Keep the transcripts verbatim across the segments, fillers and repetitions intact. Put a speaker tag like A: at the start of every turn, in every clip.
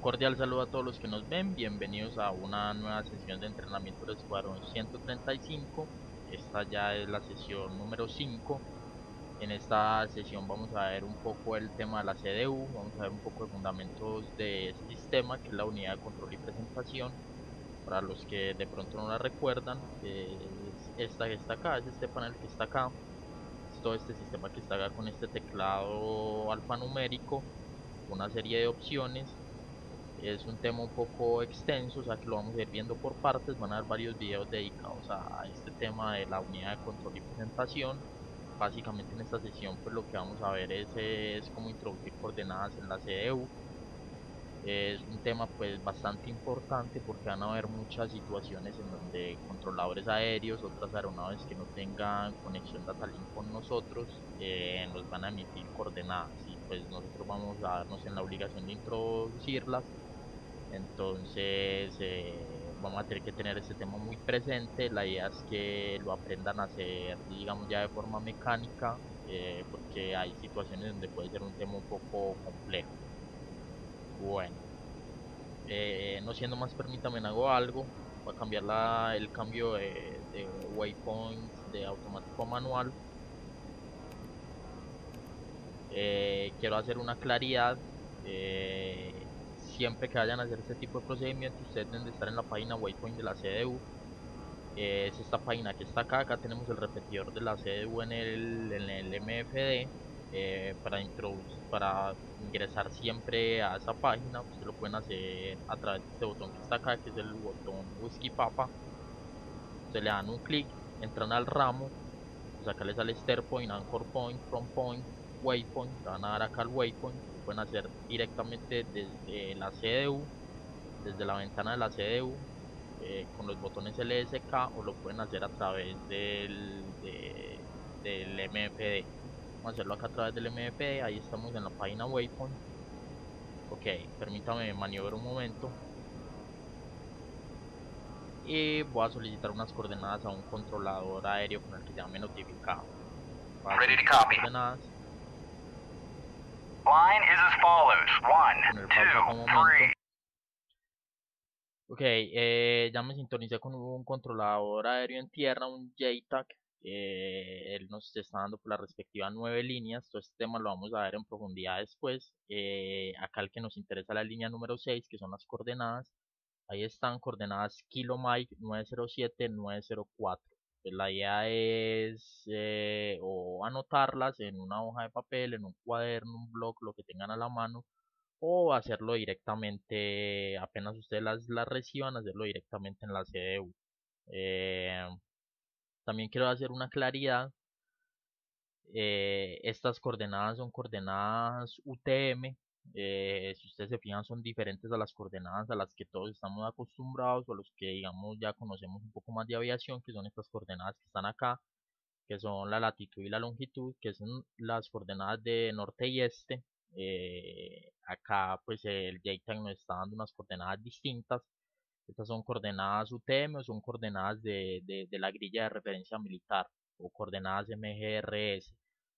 A: cordial saludo a todos los que nos ven, bienvenidos a una nueva sesión de entrenamiento del Escuadrón ciento treinta y cinco. Esta ya es la sesión número cinco. En esta sesión vamos a ver un poco el tema de la C D U, vamos a ver un poco de fundamentos de este sistema, que es la unidad de control y presentación. Para los que de pronto no la recuerdan, es esta que está acá, es este panel que está acá, es todo este sistema que está acá con este teclado alfanumérico, una serie de opciones. Es un tema un poco extenso, o sea que lo vamos a ir viendo por partes. Van a haber varios videos dedicados a, a este tema de la unidad de control y presentación. Básicamente en esta sesión pues lo que vamos a ver es, es cómo introducir coordenadas en la C D U. Es un tema pues bastante importante porque van a haber muchas situaciones en donde controladores aéreos, otras aeronaves que no tengan conexión Datalink con nosotros, eh, nos van a emitir coordenadas y pues nosotros vamos a darnos en la obligación de introducirlas. Entonces eh, vamos a tener que tener este tema muy presente. La idea es que lo aprendan a hacer, digamos, ya de forma mecánica, eh, porque hay situaciones donde puede ser un tema un poco complejo. Bueno, eh, no siendo más, permítame, hago algo. Voy a cambiar la, el cambio de, de waypoint de automático a manual. Eh, quiero hacer una claridad. Eh, siempre que vayan a hacer este tipo de procedimientos, ustedes deben de estar en la página waypoint de la C D U. Eh, es esta página que está acá. Acá tenemos el repetidor de la C D U en el, en el M F D. Eh, para, para ingresar siempre a esa página, ustedes lo pueden hacer a través de este botón que está acá, que es el botón Whisky Papa. Ustedes le dan un clic, entran al ramo, pues acá les sale Start Point, Anchor Point, From Point, Waypoint. Le van a dar acá al Waypoint. Lo pueden hacer directamente desde la C D U, desde la ventana de la C D U, eh, con los botones L S K, o lo pueden hacer a través del, de, del M F D. Vamos a hacerlo acá a través del M F D. Ahí estamos en la página Waypoint. Ok, permítame maniobrar un momento y voy a solicitar unas coordenadas a un controlador aéreo con el que ya me he notificado. Voy a
B: Ready to
A: solicitar
B: copy.
A: coordenadas.
B: Line is as follows.
A: Voy a
B: One,
A: poner pausa acá un
B: two,
A: momento.
B: three.
A: Ok, eh, ya me sintonicé con un controlador aéreo en tierra, un J TAC. Eh, él nos está dando por las respectivas nueve líneas. Todo este tema lo vamos a ver en profundidad después. Eh, acá el que nos interesa la línea número seis, que son las coordenadas. Ahí están coordenadas Kilo Mike nueve cero siete nueve cero cuatro. Pues la idea es eh, o anotarlas en una hoja de papel, en un cuaderno, un blog, lo que tengan a la mano, o hacerlo directamente, apenas ustedes las, las reciban, hacerlo directamente en la C D U. Eh, también quiero hacer una claridad. Eh, estas coordenadas son coordenadas U T M. Eh, si ustedes se fijan, son diferentes a las coordenadas a las que todos estamos acostumbrados, o a los que digamos ya conocemos un poco más de aviación, que son estas coordenadas que están acá, que son la latitud y la longitud, que son las coordenadas de norte y este. Eh, acá pues el J TAC nos está dando unas coordenadas distintas. Estas son coordenadas U T M, o son coordenadas de, de, de la grilla de referencia militar, o coordenadas M G R S.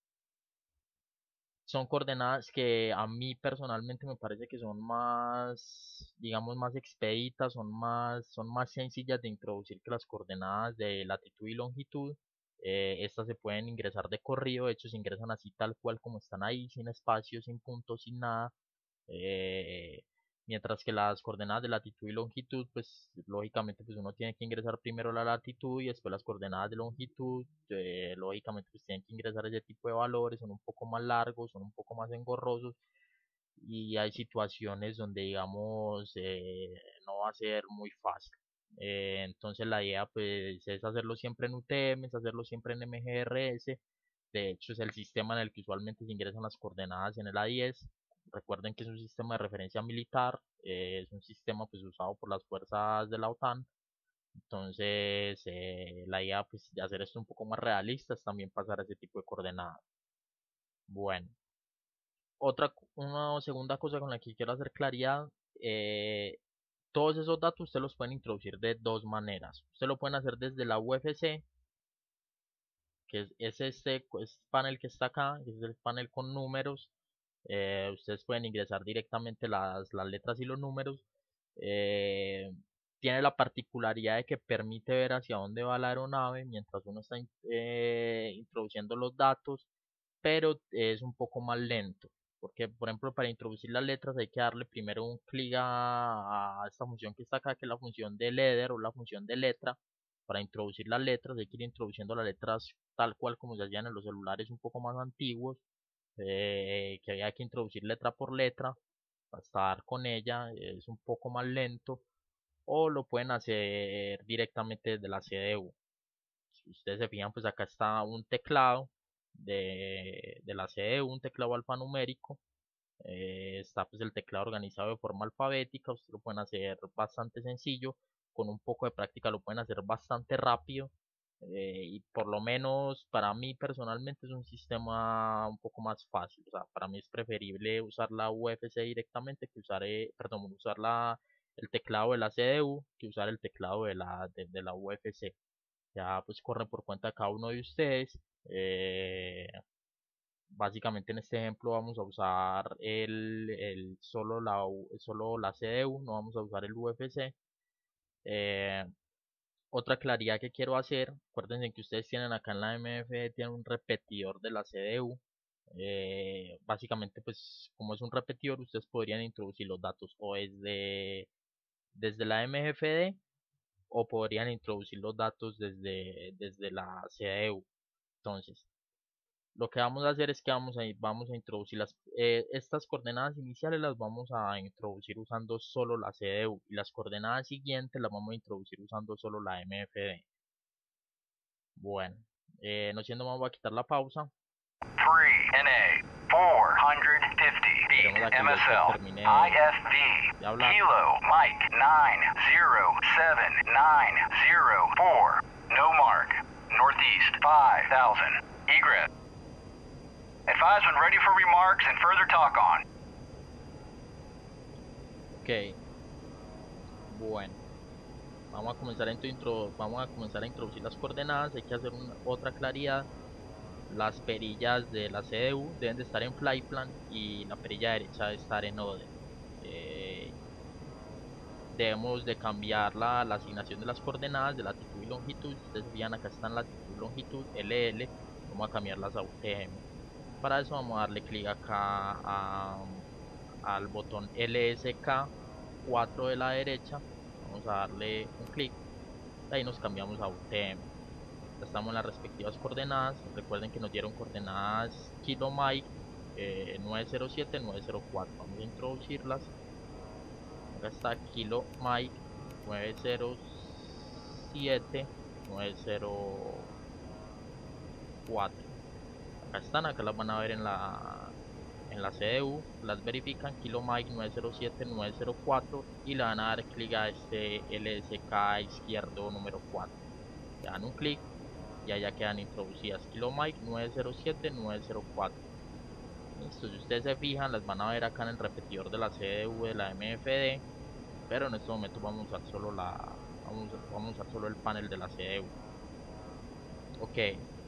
A: Son coordenadas que a mí personalmente me parece que son más, digamos, más expeditas, son más, son más sencillas de introducir que las coordenadas de latitud y longitud. Eh, estas se pueden ingresar de corrido. De hecho se ingresan así tal cual como están ahí, sin espacio, sin puntos, sin nada. Eh, Mientras que las coordenadas de latitud y longitud, pues lógicamente pues uno tiene que ingresar primero la latitud y después las coordenadas de longitud. Eh, lógicamente pues tienen que ingresar ese tipo de valores, son un poco más largos, son un poco más engorrosos, y hay situaciones donde digamos eh, no va a ser muy fácil. Eh, entonces la idea pues es hacerlo siempre en U T M, es hacerlo siempre en M G R S. De hecho es el sistema en el que usualmente se ingresan las coordenadas en el A diez. Recuerden que es un sistema de referencia militar, eh, es un sistema pues usado por las fuerzas de la OTAN. Entonces eh, la idea pues de hacer esto un poco más realista es también pasar a ese tipo de coordenadas. Bueno, otra, una segunda cosa con la que quiero hacer claridad. eh, Todos esos datos ustedes los pueden introducir de dos maneras. Ustedes lo pueden hacer desde la U F C, que es, es este, este panel que está acá, que es el panel con números. Eh, ustedes pueden ingresar directamente las, las letras y los números. Eh, Tiene la particularidad de que permite ver hacia dónde va la aeronave mientras uno está in- eh, introduciendo los datos, pero es un poco más lento. Porque, por ejemplo, para introducir las letras hay que darle primero un clic a, a esta función que está acá, que es la función de letter o la función de letra. Para introducir las letras hay que ir introduciendo las letras tal cual como se hacían en los celulares un poco más antiguos, eh, que había que introducir letra por letra para estar con ella, es un poco más lento, o lo pueden hacer directamente desde la C D U. Si ustedes se fijan, pues acá está un teclado de, de la C D U, un teclado alfanumérico. Eh, está pues el teclado organizado de forma alfabética. Ustedes lo pueden hacer bastante sencillo, con un poco de práctica lo pueden hacer bastante rápido, eh, y por lo menos para mí personalmente es un sistema un poco más fácil. O sea, para mí es preferible usar la U F C directamente que usar, eh, perdón, usar la, el teclado de la C D U que usar el teclado de la, de, de la U F C. Ya pues corre por cuenta de cada uno de ustedes. Eh, Básicamente en este ejemplo vamos a usar el, el solo, la, U- solo la C D U, no vamos a usar el U F C. Eh, Otra claridad que quiero hacer, acuérdense que ustedes tienen acá en la M F, tienen un repetidor de la C D U. Eh, básicamente pues como es un repetidor, ustedes podrían introducir los datos o desde, desde la M F D, o podrían introducir los datos desde, desde la C D U. Entonces, lo que vamos a hacer es que vamos a, vamos a introducir las, eh, estas coordenadas iniciales las vamos a introducir usando solo la C D U, y las coordenadas siguientes las vamos a introducir usando solo la M F D. Bueno, eh, no siendo más, voy a quitar la pausa.
B: three N A, four hundred fifty feet,
A: Esperemos a que el
B: M S
A: Jason
B: L,
A: termine
B: I F V,
A: de hablar.
B: Kilo, Mike, nine zero seven nine zero four, no mark, northeast, five thousand, egress. Advise when ready for remarks and further talk on.
A: Ok, bueno, vamos a comenzar a, intro, vamos a comenzar a introducir las coordenadas. Hay que hacer una, otra claridad. Las perillas de la C D U deben de estar en flight plan y la perilla derecha debe estar en order. Eh, Debemos de cambiar la, la asignación de las coordenadas de latitud y longitud. Si ustedes se fijan, acá están latitud y longitud L L, vamos a cambiarlas a U T M. Para eso vamos a darle clic acá a, al botón L S K cuatro de la derecha, vamos a darle un clic, ahí nos cambiamos a U T M. Ya estamos en las respectivas coordenadas. Recuerden que nos dieron coordenadas Kilo Mike, eh, nueve cero siete nueve cero cuatro, vamos a introducirlas. Acá está Kilo Mike nueve cero siete nueve cero cuatro. Acá están, acá las van a ver en la en la C D U, las verifican, Kilo Mike nueve cero siete nueve cero cuatro, y le van a dar clic a este L S K izquierdo número cuatro. Le dan un clic y allá quedan introducidas Kilo Mike nueve cero siete nueve cero cuatro. Listo, si ustedes se fijan, las van a ver acá en el repetidor de la C D U de la M F D, pero en este momento vamos a usar solo la vamos, vamos a usar solo el panel de la C D U. Ok,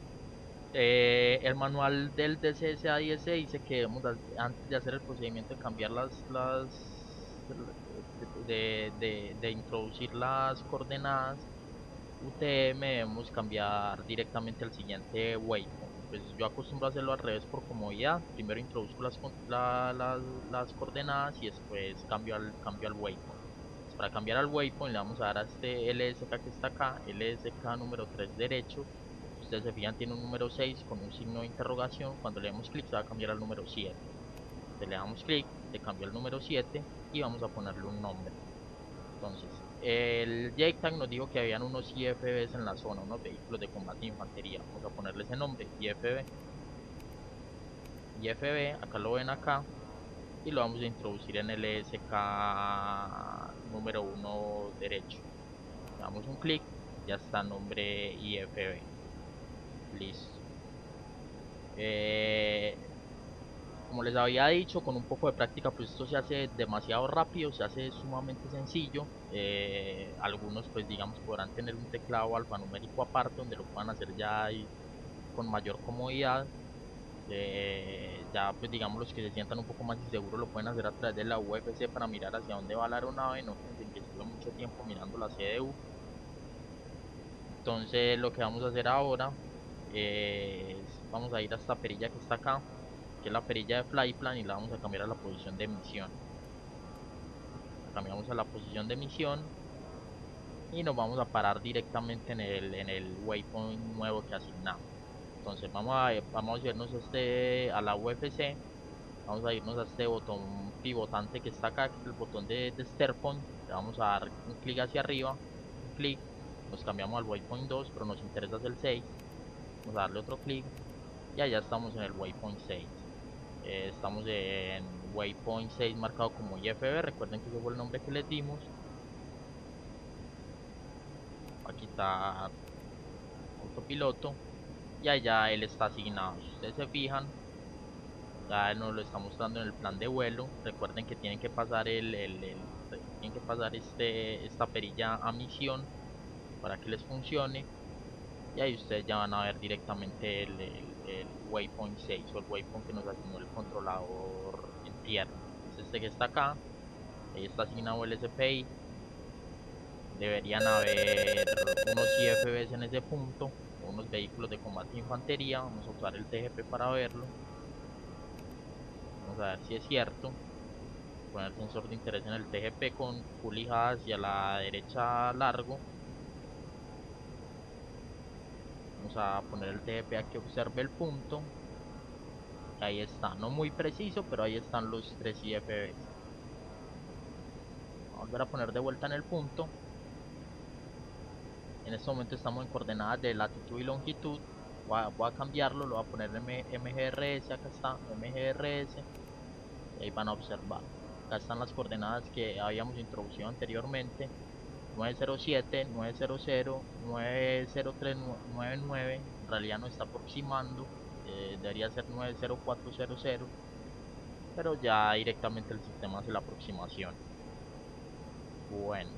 A: eh, el manual del D C S A diez dice que debemos, antes de hacer el procedimiento de cambiar las, las de, de, de introducir las coordenadas U T M, debemos cambiar directamente al siguiente waypoint. Pues yo acostumbro a hacerlo al revés por comodidad. Primero introduzco las, la, las, las coordenadas y después cambio al, cambio al waypoint. Pues para cambiar al waypoint le vamos a dar a este L S K que está acá, L S K número tres derecho. Si ustedes se fijan, tiene un número seis con un signo de interrogación. Cuando le damos clic se va a cambiar al número siete. Entonces le damos clic, se cambió al número siete y vamos a ponerle un nombre. Entonces, el JTAG nos dijo que habían unos I F Bs en la zona, unos vehículos de combate de infantería. Vamos a ponerle ese nombre, I F B. I F B, acá lo ven acá, y lo vamos a introducir en el S K número uno derecho. Le damos un clic, ya está nombre I F B. Listo. Eh, Como les había dicho, con un poco de práctica, pues esto se hace demasiado rápido, se hace sumamente sencillo. Eh, algunos, pues digamos, podrán tener un teclado alfanumérico aparte donde lo puedan hacer ya con mayor comodidad. Eh, ya pues digamos los que se sientan un poco más inseguros lo pueden hacer a través de la U F C para mirar hacia dónde va la aeronave, no piensen que estuve mucho tiempo mirando la C D U. Entonces lo que vamos a hacer ahora es, vamos a ir a esta perilla que está acá, que es la perilla de Flyplan, y la vamos a cambiar a la posición de emisión. La cambiamos a la posición de emisión y nos vamos a parar directamente en el, en el waypoint nuevo que asignamos. Entonces vamos a, vamos a irnos a, este, a la U F C, vamos a irnos a este botón pivotante que está acá, que es el botón de, de Starpoint. Le vamos a dar un clic hacia arriba, un clic, nos cambiamos al waypoint dos, pero nos interesa el seis. Vamos a darle otro clic y allá estamos en el waypoint seis. Eh, estamos en waypoint seis marcado como I F B, recuerden que ese fue el nombre que les dimos. Aquí está autopiloto y allá él está asignado. Si ustedes se fijan, ya nos lo está mostrando en el plan de vuelo. Recuerden que tienen que pasar el, el, el tienen que pasar este esta perilla a misión para que les funcione, y ahí ustedes ya van a ver directamente el, el, el waypoint seis o el waypoint que nos asignó el controlador en tierra. Es este que está acá, ahí está asignado el S P I. Deberían haber unos I F Bs en ese punto, unos vehículos de combate de infantería. Vamos a usar el T G P para verlo. Vamos a ver si es cierto. Poner sensor de interés en el T G P con pulija hacia la derecha largo. Vamos a poner el T G P a que observe el punto. Y ahí está, no muy preciso, pero ahí están los tres I F Bs. Vamos a volver a poner de vuelta en el punto. En este momento estamos en coordenadas de latitud y longitud. Voy a, voy a cambiarlo, lo voy a poner en M G R S, acá está, M G R S. Y ahí van a observar. Acá están las coordenadas que habíamos introducido anteriormente. nueve cero siete, nueve cero cero, nueve cero tres nueve nueve. En realidad no está aproximando. Eh, debería ser nueve cero cuatro cero cero. Pero ya directamente el sistema hace la aproximación. Bueno.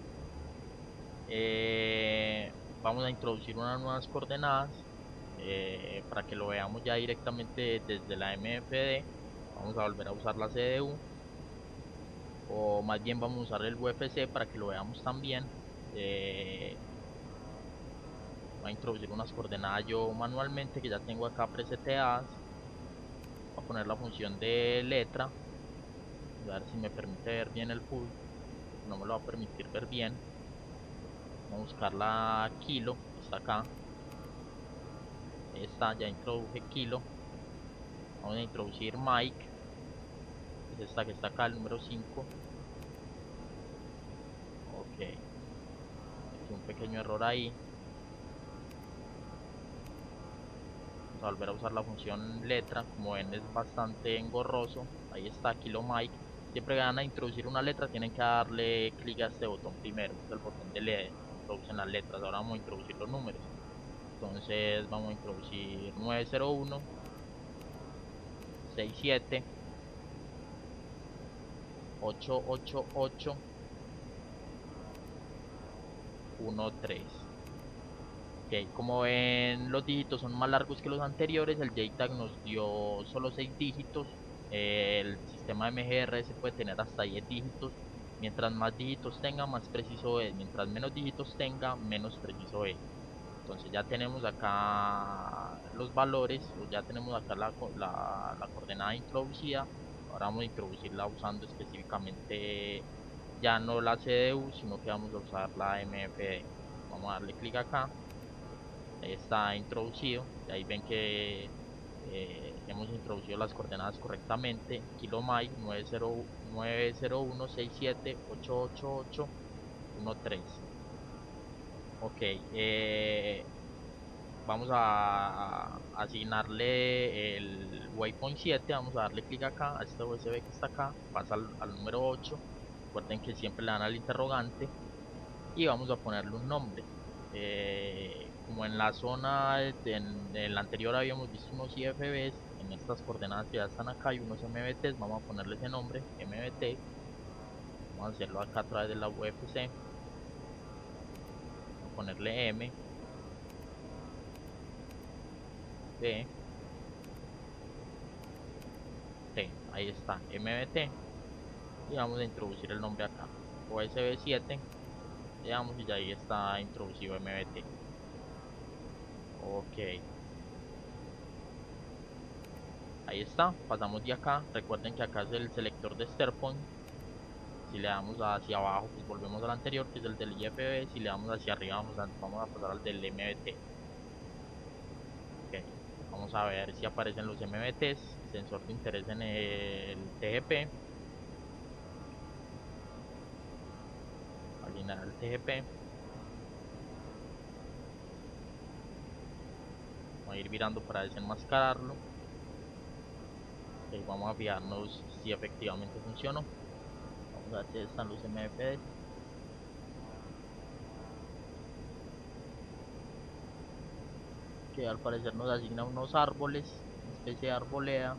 A: Eh, vamos a introducir unas nuevas coordenadas eh, para que lo veamos ya directamente desde la M F D. Vamos a volver a usar la C D U, o más bien vamos a usar el U F C para que lo veamos también. Eh, voy a introducir unas coordenadas yo manualmente que ya tengo acá preseteadas. Voy a poner la función de letra, a ver si me permite ver bien el full. No me lo va a permitir ver bien. Vamos a buscar la kilo, está acá. Ahí está, ya introduje kilo. Vamos a introducir Mike, es esta que está acá, el número cinco. Ok, aquí un pequeño error ahí. Vamos a volver a usar la función letra. Como ven, es bastante engorroso. Ahí está, kilo Mike. Siempre que van a introducir una letra tienen que darle clic a este botón primero, es el botón de leer. Introducen las letras. Ahora vamos a introducir los números. Entonces vamos a introducir nueve cero uno, sesenta y siete, ochocientos ochenta y ocho, trece. Ok, como ven, los dígitos son más largos que los anteriores. El J TAG nos dio solo seis dígitos. El sistema M G R S puede tener hasta diez dígitos. Mientras más dígitos tenga, más preciso es. Mientras menos dígitos tenga, menos preciso es. Entonces ya tenemos acá los valores, o ya tenemos acá la, la, la coordenada introducida. Ahora vamos a introducirla usando específicamente ya no la C D U, sino que vamos a usar la M F D. Vamos a darle clic acá. Ahí está introducido. Y ahí ven que eh, hemos introducido las coordenadas correctamente. Kilo Mike nueve cero uno seis siete ocho ocho ocho uno tres. Ok, eh, vamos a asignarle el waypoint siete. Vamos a darle clic acá a este U S B que está acá, pasa al, al número ocho. Recuerden que siempre le dan al interrogante y vamos a ponerle un nombre. Eh, como en la zona de, en, en el anterior habíamos visto unos I F Bs, en estas coordenadas que ya están acá hay unos M B Ts. Vamos a ponerle ese nombre, M B T. Vamos a hacerlo acá a través de la U F C. Vamos a ponerle M B ahí está, M B T, y vamos a introducir el nombre acá, U S B siete, digamos, y ya ahí está introducido M B T. Ok, ahí está, pasamos de acá. Recuerden que acá es el selector de SharePoint. Si le damos hacia abajo, pues volvemos al anterior, que es el del I F B. Si le damos hacia arriba, vamos a, vamos a pasar al del M B T. Ok, vamos a ver si aparecen los M B Ts. Sensor de interés en el T G P. Alinear el T G P. Vamos a ir virando para desenmascararlo. Ok, vamos a fijarnos si efectivamente funcionó. Vamos a ver si están los M B Ps. Que al parecer nos asigna unos árboles, una especie de arboleda.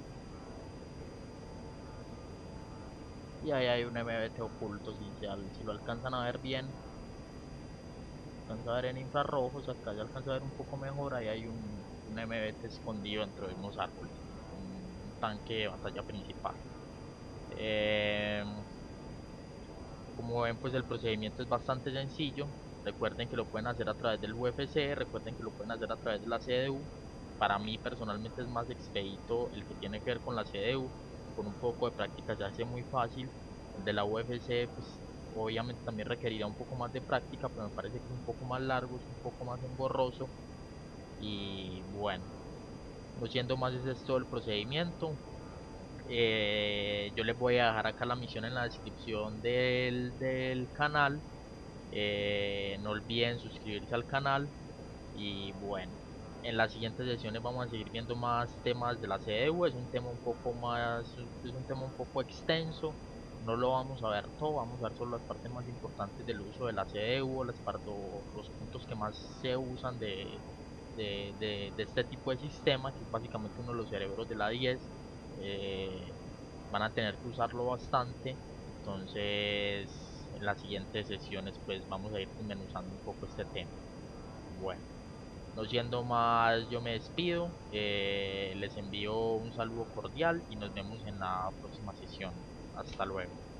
A: Y ahí hay un M B T oculto, si, se, si lo alcanzan a ver bien. Alcanza a ver en infrarrojos, acá ya alcanza a ver un poco mejor. Ahí hay un, un M B T escondido dentro de unos árboles, un, un tanque de batalla principal. Eh, como ven, pues el procedimiento es bastante sencillo. Recuerden que lo pueden hacer a través del U F C, recuerden que lo pueden hacer a través de la C D U. Para mí personalmente es más expedito el que tiene que ver con la C D U. Con un poco de práctica se hace muy fácil. El de la U F C pues obviamente también requerirá un poco más de práctica, pero me parece que es un poco más largo, es un poco más engorroso. Y bueno, no siendo más, ese es todo el procedimiento. Eh, yo les voy a dejar acá la misión en la descripción del, del canal. Eh, no olviden suscribirse al canal. Y bueno, en las siguientes sesiones vamos a seguir viendo más temas de la C D U. Es un tema un poco más, es un tema un poco extenso. No lo vamos a ver todo, vamos a ver solo las partes más importantes del uso de la C D U, las partes, los puntos que más se usan de, de, de, de este tipo de sistema, que es básicamente uno de los cerebros de la diez. Eh, van a tener que usarlo bastante. Entonces, en las siguientes sesiones, pues vamos a ir desmenuzando un poco este tema. Bueno, no siendo más, yo me despido. Eh, les envío un saludo cordial y nos vemos en la próxima sesión. Hasta luego.